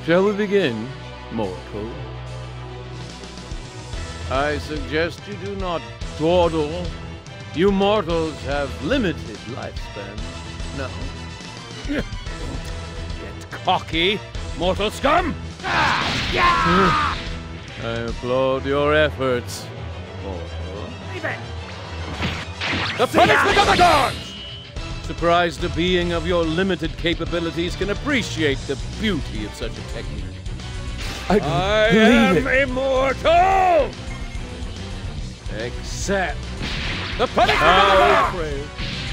Shall we begin, mortal? I suggest you do not dawdle. You mortals have limited lifespan. No? Get cocky, mortal scum! I applaud your efforts, mortal. The punishment of the gods! Surprised a being of your limited capabilities can appreciate the beauty of such a technique. I am immortal! Accept the punishment of the gods!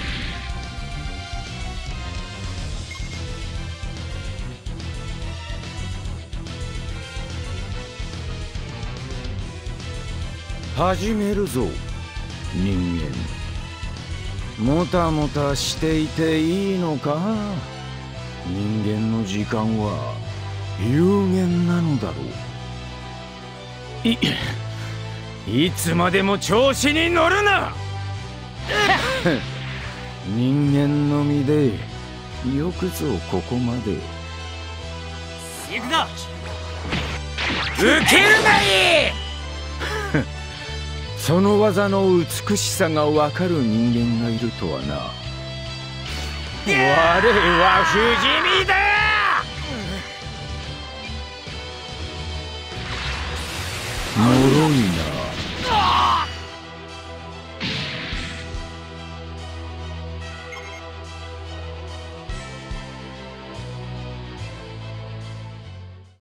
始めるぞ、人間。もたもたしていていいのか？人間の時間は有限なのだろう。いつまでも調子に乗るな。人間の身でよくぞここまで。 行くぞ。受けるがいい。 その技の美しさがわかる人間がいるとはな。我は不死身だ。脆いな。